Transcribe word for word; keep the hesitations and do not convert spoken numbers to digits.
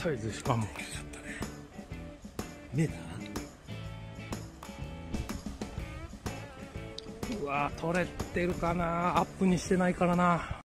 サイズしかも見えた？ うわー、取れてるかな。アップにしてないからな。